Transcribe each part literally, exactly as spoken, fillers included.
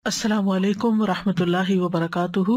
السلام علیکم ورحمۃ اللہ وبرکاتہ،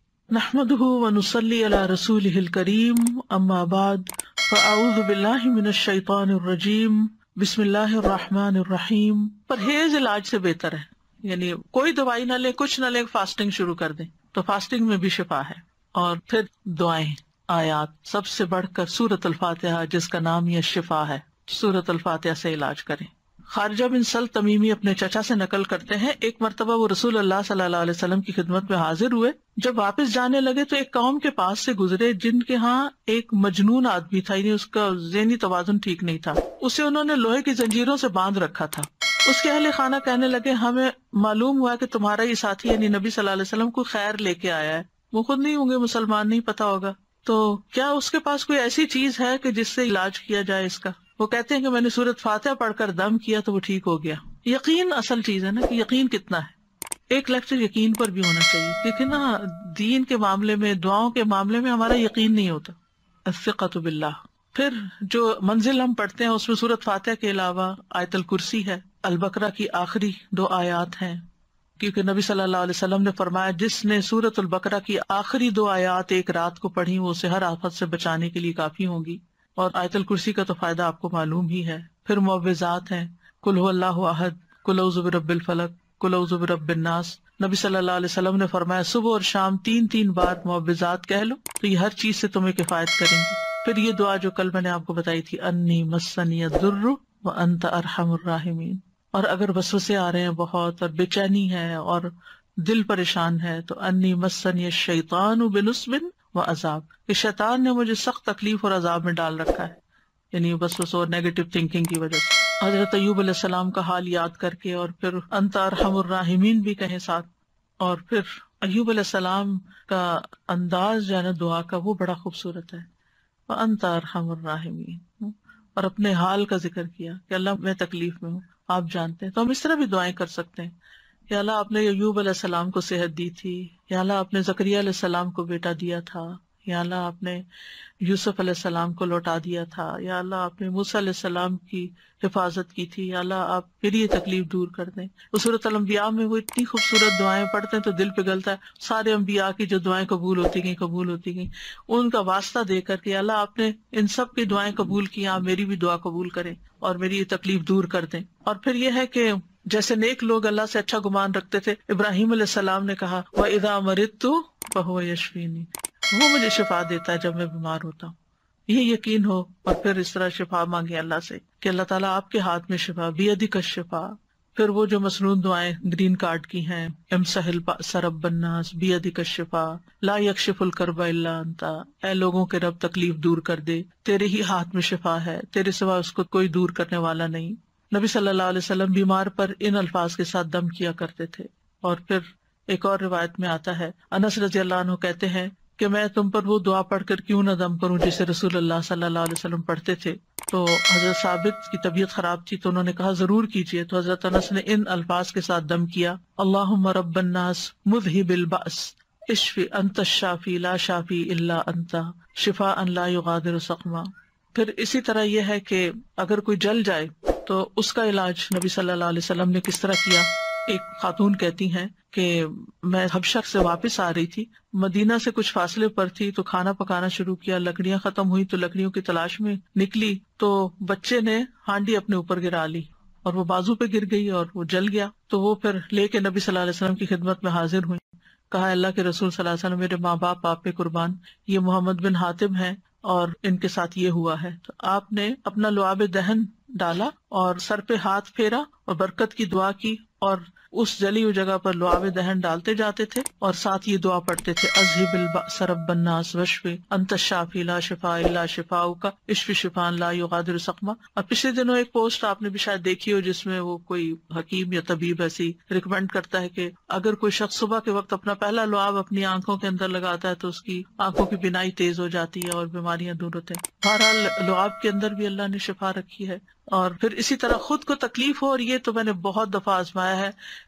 نحمدہ ونصلی علی رسولہ الکریم، اما بعد فاعوذ باللہ من الشیطان الرجیم، بسم اللہ الرحمن الرحیم۔ پرہیز علاج سے بہتر ہے، یعنی کوئی دوائی نہ لے، کچھ نہ لے، فاسٹنگ شروع کر دیں تو فاسٹنگ میں بھی شفا ہے۔ اور پھر دعائیں، آیات، سب سے بڑھ کر سورۃ الفاتحہ جس کا نام یہ شفا ہے، سورۃ الفاتحہ سے علاج کریں۔ خارجہ بن سل تمیمی اپنے چچا سے نقل کرتے ہیں، ایک مرتبہ وہ رسول اللہ صلی اللہ علیہ وسلم کی خدمت میں حاضر ہوئے۔ جب واپس جانے لگے تو ایک قوم کے پاس سے گزرے جن کے ہاں ایک مجنون آدمی تھا، یعنی اس کا ذہنی توازن ٹھیک نہیں تھا۔ اسے انہوں نے لوہے کی زنجیروں سے باندھ رکھا تھا۔ اس کے اہل خانہ کہنے لگے، ہمیں معلوم ہوا کہ تمہارا یہ ساتھی یعنی نبی صلی اللہ علیہ وسلم کو خیر لے کے آیا ہے، وہ خود نہیں ہوں گے مسلمان، نہیں پتا ہوگا، تو کیا اس کے پاس کوئی ایسی چیز ہے کہ جس سے علاج کیا جائے اس کا؟ وہ کہتے ہیں کہ میں نے سورۃ فاتحہ پڑھ کر دم کیا تو وہ ٹھیک ہو گیا۔ یقین اصل چیز ہے نا، کہ یقین کتنا ہے۔ ایک لیکچر یقین پر بھی ہونا چاہیے، کیونکہ نا دین کے معاملے میں، دعاؤں کے معاملے میں ہمارا یقین نہیں ہوتا۔ الثقۃ باللہ۔ پھر جو منزل ہم پڑھتے ہیں اس میں سورۃ فاتحہ کے علاوہ آیت الکرسی ہے، البقرہ کی آخری دو آیات ہیں، کیونکہ نبی صلی اللہ علیہ وسلم نے فرمایا جس نے سورۃ البقرہ کی آخری دو آیات ایک رات کو پڑھی وہ اسے ہر آفت سے بچانے کے لیے کافی ہوں گی۔ اور آیت الکرسی کا تو فائدہ آپ کو معلوم ہی ہے۔ پھر معوذات ہیں، قل هو اللہ احد، قل اعوذ برب الفلق، قل اعوذ برب الناس۔ نبی صلی اللہ علیہ وسلم نے فرمایا صبح اور شام تین تین بار معوذات کہہ لو تو یہ ہر چیز سے تمہیں کفایت کریں گی۔ پھر یہ دعا جو کل میں نے آپ کو بتائی تھی، انی مسنی الضر وانت ارحم الراحمین۔ اور اگر وسوسے آ رہے ہیں بہت اور بے چینی ہے اور دل پریشان ہے تو انی مسنی الشیطان بنصب و عذاب، کہ شیطان نے مجھے سخت تکلیف اور عذاب میں ڈال رکھا ہے، یعنی وسوسوں اور نیگیٹو تھنکنگ کی وجہ سے۔ حضرت ایوب علیہ السلام کا حال یاد کر کے اور پھر انت ارحم الراحمین بھی کہیں ساتھ۔ اور پھر ایوب علیہ السلام کا انداز جو ہے نا دعا کا، وہ بڑا خوبصورت ہے، وانت ارحم الراحمین، اور اپنے حال کا ذکر کیا کہ اللہ میں تکلیف میں ہوں، آپ جانتے ہیں۔ تو ہم اس طرح بھی دعائیں کر سکتے ہیں، یا اللہ آپ نے ایوب علیہ السلام کو صحت دی تھی، یا اللہ آپ نے زکریا علیہ السلام کو بیٹا دیا تھا، یا اللہ آپ نے یوسف علیہ السلام کو لوٹا دیا تھا، یا اللہ آپ نے موسیٰ علیہ السلام کی حفاظت کی تھی، یا اللہ آپ میری یہ تکلیف دور کر دیں۔ سورۃ الانبیاء میں وہ اتنی خوبصورت دعائیں پڑھتے ہیں تو دل پگھلتا ہے، سارے انبیاء کی جو دعائیں قبول ہوتی گئیں قبول ہوتی گئیں، ان کا واسطہ دے کر کے اللہ آپ نے ان سب کی دعائیں قبول کی، آپ میری بھی دعا قبول کریں اور میری یہ تکلیف دور کر دیں۔ اور پھر یہ ہے کہ جیسے نیک لوگ اللہ سے اچھا گمان رکھتے تھے، ابراہیم علیہ السلام نے کہا وَإِذَا مَرِضْتُ فَهُوَ يَشْفِينِ، وہ مجھے شفا دیتا ہے جب میں بیمار ہوتا ہوں۔ یہ یقین ہو اور پھر اس طرح شفا مانگے اللہ سے کہ اللہ تعالیٰ آپ کے ہاتھ میں شفا، بِيَدِكَ الشِّفَاء۔ پھر وہ جو مسنون دعائیں گرین کارڈ کی ہیں، امسح البأس رب الناس بِيَدِكَ الشِّفَاء لا يكشف الكرب الا انت، اے لوگوں کے رب تکلیف دور کر دے، تیرے ہی ہاتھ میں شفا ہے، تیرے سوا اس کو کوئی دور کرنے والا نہیں۔ نبی صلی اللہ علیہ وسلم بیمار پر ان الفاظ کے ساتھ دم کیا کرتے تھے۔ اور پھر ایک اور روایت میں آتا ہے، انس رضی اللہ عنہ کہتے ہیں کہ میں تم پر وہ دعا پڑھ کر کیوں نہ دم کروں جسے رسول اللہ صلی اللہ علیہ وسلم پڑھتے تھے۔ تو حضرت ثابت کی طبیعت خراب تھی تو انہوں نے کہا ضرور کیجیے، تو حضرت انس نے ان الفاظ کے ساتھ دم کیا، اللہم رب الناس مذہب البأس اشفی انت الشافی لا شافی الا انت شفاء لا یغادر سقما۔ پھر اسی طرح یہ ہے کہ اگر کوئی جل جائے تو اس کا علاج نبی صلی اللہ علیہ وسلم نے کس طرح کیا۔ ایک خاتون کہتی ہیں کہ میں حبشہ سے واپس آ رہی تھی، مدینہ سے کچھ فاصلے پر تھی تو کھانا پکانا شروع کیا، لکڑیاں ختم ہوئی تو لکڑیوں کی تلاش میں نکلی تو بچے نے ہانڈی اپنے اوپر گرا لی اور وہ بازو پہ گر گئی اور وہ جل گیا۔ تو وہ پھر لے کے نبی صلی اللہ علیہ وسلم کی خدمت میں حاضر ہوئی، کہا اللہ کے رسول صلی اللہ علیہ وسلم میرے ماں باپ آپ پہ قربان، یہ محمد بن حاتم ہیں اور ان کے ساتھ یہ ہوا ہے۔ تو آپ نے اپنا لعاب دہن ڈالا اور سر پہ ہاتھ پھیرا اور برکت کی دعا کی، اور اس جلی ہوئی جگہ پر لعاب دہن ڈالتے جاتے تھے اور ساتھ یہ دعا پڑھتے تھے، اذهب البأس رب الناس واشف انت الشافی لا شفاء الا شفاؤک اشف شفاء لا یغادر سقما۔ اور پچھلے دنوں ایک پوسٹ آپ نے بھی شاید دیکھی ہو جس میں وہ کوئی حکیم یا طبیب ایسی ریکمینڈ کرتا ہے کہ اگر کوئی شخص صبح کے وقت اپنا پہلا لعاب اپنی آنکھوں کے اندر لگاتا ہے تو اس کی آنکھوں کی بینائی تیز ہو جاتی ہے اور بیماریاں دور ہوتے ہیں۔ بہرحال لعاب کے اندر بھی اللہ نے شفا رکھی ہے۔ اور پھر اسی طرح خود کو تکلیف ہو، اور یہ تو میں نے بہت دفعہ آزمایا ہے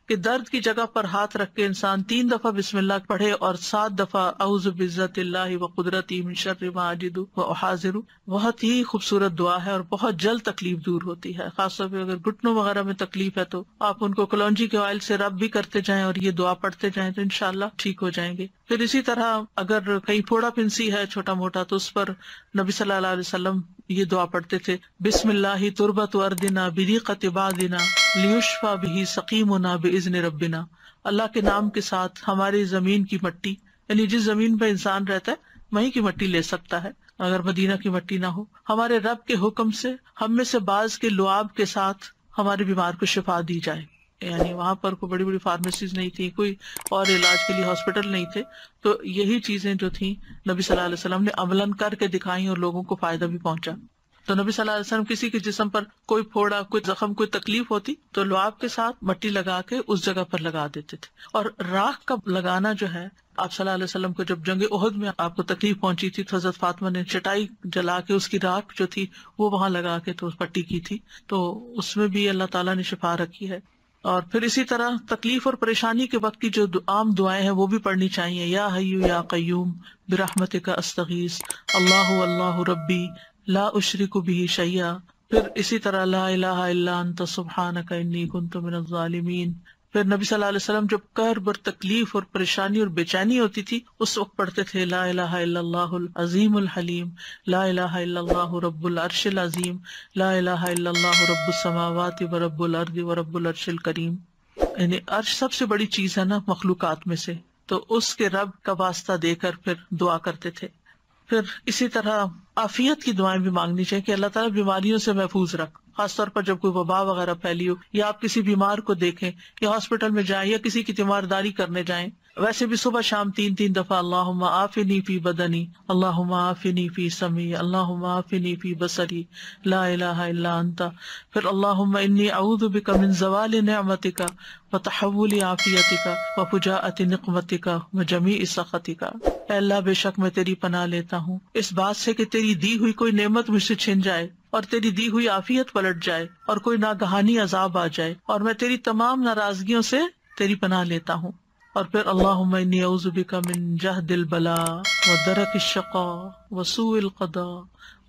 کہ درد کی جگہ پر ہاتھ رکھ کے انسان تین دفعہ بسم اللہ پڑھے اور سات دفعہ اعوذ بعزت اللہ و قدرتی من شر ما اجد و احاذر. بہت ہی خوبصورت دعا ہے اور بہت جلد تکلیف دور ہوتی ہے. خاص طور پہ اگر گھٹنوں وغیرہ میں تکلیف ہے تو آپ ان کو کلونجی کے آئل سے رب بھی کرتے جائیں اور یہ دعا پڑھتے جائیں تو انشاءاللہ ٹھیک ہو جائیں گے. پھر اسی طرح اگر کہیں پھوڑا پھنسی ہے چھوٹا موٹا تو اس پر نبی صلی اللہ علیہ وسلم یہ دعا پڑھتے تھے، بسم اللہ تربت اردنا بریقت بادنا لیشفا بہ سقیمنا باذن ربنا. اللہ کے نام کے ساتھ ہماری زمین کی مٹی، یعنی جس زمین پہ انسان رہتا ہے وہیں کی مٹی لے سکتا ہے اگر مدینہ کی مٹی نہ ہو. ہمارے رب کے حکم سے ہم میں سے بعض کے لعاب کے ساتھ ہمارے بیمار کو شفا دی جائے. یعنی وہاں پر کوئی بڑی بڑی فارمیسیز نہیں تھی، کوئی اور علاج کے لیے ہاسپٹل نہیں تھے، تو یہی چیزیں جو تھیں نبی صلی اللہ علیہ وسلم نے عملاً کر کے دکھائیں اور لوگوں کو فائدہ بھی پہنچا. تو نبی صلی اللہ علیہ وسلم کسی کے جسم پر کوئی پھوڑا، کوئی زخم، کوئی تکلیف ہوتی تو لعاب کے ساتھ مٹی لگا کے اس جگہ پر لگا دیتے تھے. اور راکھ کا لگانا جو ہے، آپ صلی اللہ علیہ وسلم کو جب جنگ احد میں آپ کو تکلیف پہنچی تھی تو حضرت فاطمہ نے چٹائی جلا کے اس کی راکھ جو تھی وہ وہاں لگا کے تو پٹی کی تھی، تو اس میں بھی اللہ تعالیٰ نے شفا رکھی ہے. اور پھر اسی طرح تکلیف اور پریشانی کے وقت کی جو عام دعائیں ہیں وہ بھی پڑھنی چاہیے. یا حیو یا قیوم برحمتک استغیث اللہ اللہ ربی لا اشرک بہ شیئا. پھر اسی طرح لا الہ الا انت سبحانک انی کنت من الظالمین. پھر نبی صلی اللہ علیہ وسلم جب کرب اور تکلیف اور پریشانی اور بے چینی ہوتی تھی اس وقت پڑھتے تھے لا الہ الا اللہ العظیم الحلیم، لا الہ الا اللہ رب العرش العظیم، لا الہ الا اللہ رب السماوات و رب الارض و رب العرش الکریم. یعنی عرش سب سے بڑی چیز ہے نا مخلوقات میں سے، تو اس کے رب کا واسطہ دے کر پھر دعا کرتے تھے. پھر اسی طرح عافیت کی دعائیں بھی مانگنی چاہیے کہ اللہ تعالیٰ بیماریوں سے محفوظ رکھ، خاص طور پر جب کوئی وبا وغیرہ پھیلی ہو یا آپ کسی بیمار کو دیکھیں یا ہاسپٹل میں جائیں یا کسی کی تیمارداری کرنے جائیں. ویسے بھی صبح شام تین تین دفعہ اللہم عافنی فی بدنی، اللہم عافنی فی سمعی، اللہم عافنی فی بصری، لا الہ الا انت. پھر اللہم انی اعوذ بک من زوال نعمتک وتحول عافیتک وفجاءۃ نقمتک وجمیع سخطک. اے اللہ بے شک میں تیری پناہ لیتا ہوں اس بات سے کہ تیری دی ہوئی کوئی نعمت مجھ سے چھن جائے اور تیری دی ہوئی عافیت پلٹ جائے اور کوئی ناگہانی عذاب آ جائے، اور میں تیری تمام ناراضگیوں سے تیری پناہ لیتا ہوں. اور پھر اللہم انی اعوذ بک من جہد البلاء ودرک الشقاء وسوء القضاء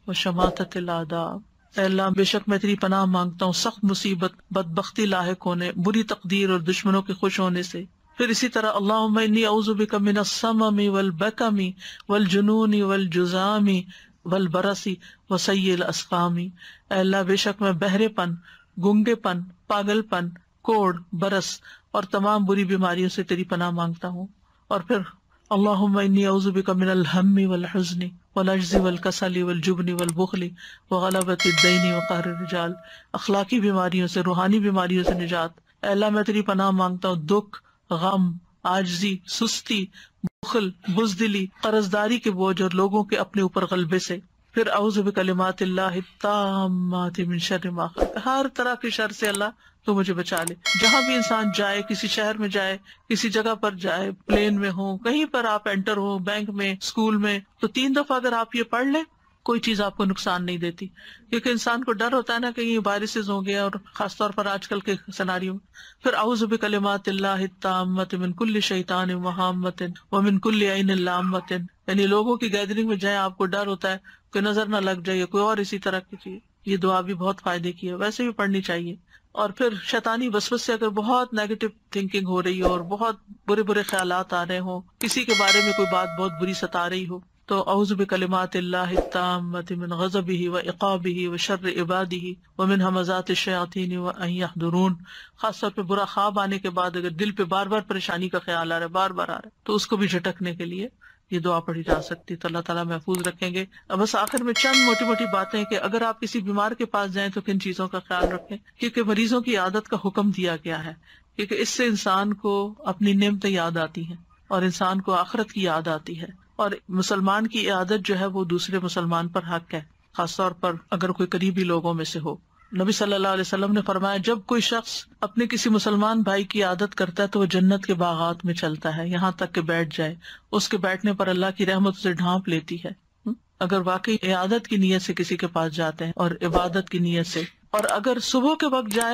وشماتۃ الاعداء. اے اللہ بے شک میں تیری پناہ مانگتا ہوں سخت مصیبت، بدبختی لاحق ہونے، بری تقدیر اور دشمنوں کے خوش ہونے سے. پھر اسی طرح اللہم انی اعوذ بک من السمم والبکم والجنون والجذام والبرص وسیء الاسقام. اے اللہ بے شک میں بہرے پن، گنگے پن، پاگل پن، کوڑ، برس اور تمام بری بیماریوں سے تیری پناہ مانگتا ہوں. اور پھر اللہم انی اعوذ بک من الہم والحزن والعجز والکسل والجبن والبخل وغلبۃ الدین وقہر الرجال. اخلاقی بیماریوں سے، روحانی بیماریوں سے نجات. اے اللہ میں تیری پناہ مانگتا ہوں دکھ، غم، عاجزی، سستی، بخل، بزدلی، قرضداری کے بوجھ اور لوگوں کے اپنے اوپر غلبے سے. پھر اعوذ بکلمات اللہ التامات من شر ما خلق. ہر طرح کے شر سے اللہ تو مجھے بچا لے. جہاں بھی انسان جائے، کسی شہر میں جائے، کسی جگہ پر جائے، پلین میں ہو، کہیں پر آپ انٹر ہو، بینک میں، اسکول میں، تو تین دفعہ اگر آپ یہ پڑھ لیں کوئی چیز آپ کو نقصان نہیں دیتی. کیونکہ انسان کو ڈر ہوتا ہے نا کہ یہ وائرسز ہوں گے، اور خاص طور پر آج کل کے سیناریو میں. پھر اعوذ بکلمات اللہ التامات من کل شیطان وہامۃ ومن کل عین لامۃ. یعنی لوگوں کی گیدرنگ میں جائیں، آپ کو ڈر ہوتا ہے کہ نظر نہ لگ جائے کوئی اور اسی طرح کی چیز. یہ دعا بھی بہت فائدے کی ہے، ویسے بھی پڑھنی چاہیے. اور پھر شیطانی وسوسے سے اگر بہت نیگیٹو تھنکنگ ہو رہی ہو اور بہت برے برے خیالات آ رہے ہوں، کسی کے بارے میں کوئی بات بہت بری ستا رہی ہو، تو اعوذ بکلمات اللہ التامات من غضبہ وعقابہ وشر عبادہ ومن ہمزات الشیاطین وان یحضرون. خاص طور پہ برا خواب آنے کے بعد اگر دل پہ بار بار پریشانی کا خیال آ رہا ہے، بار بار آ رہا ہے، تو اس کو بھی جھٹکنے کے لیے یہ دعا پڑھی جا سکتی. تو اللہ تعالیٰ محفوظ رکھیں گے. اب بس آخر میں چند موٹی موٹی باتیں کہ اگر آپ کسی بیمار کے پاس جائیں تو کن چیزوں کا خیال رکھیں، کیونکہ مریضوں کی عادت کا حکم دیا گیا ہے، کیونکہ اس سے انسان کو اپنی نعمتیں یاد آتی ہیں اور انسان کو آخرت کی یاد آتی ہے. اور مسلمان کی عادت جو ہے وہ دوسرے مسلمان پر حق ہے، خاص طور پر اگر کوئی قریبی لوگوں میں سے ہو. نبی صلی اللہ علیہ وسلم نے فرمایا جب کوئی شخص اپنے کسی مسلمان بھائی کی عادت کرتا ہے تو وہ جنت کے باغات میں چلتا ہے یہاں تک کہ بیٹھ جائے. اس کے بیٹھنے پر اللہ کی رحمت اسے ڈھانپ لیتی ہے. اگر واقعی عادت کی نیت سے کسی کے پاس جاتے ہیں اور عبادت کی نیت سے، اور اگر صبح کے وقت جائے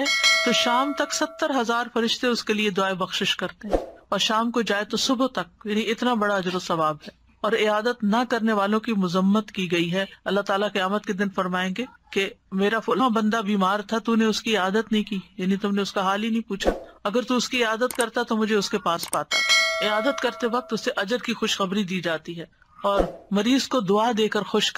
تو شام تک ستر ہزار فرشتے اس کے لیے دعائیں بخشش کرتے ہیں، اور شام کو جائے تو صبح تک، یعنی اتنا بڑا اجر و ثواب ہے۔ اور اعادت نہ کرنے والوں کی مذمت کی گئی ہے۔ اللہ تعالیٰ قیامت کے دن فرمائیں گے کہ میرا فلاں بندہ بیمار تھا، تو نے اس کی عادت نہیں کی، یعنی تم نے اس کا حال ہی نہیں پوچھا، اگر تو اس کی عادت کرتا تو مجھے اس کے پاس پاتا۔ عادت کرتے وقت اسے اجر کی خوشخبری دی جاتی ہے، اور مریض کو دعا دے کر خوش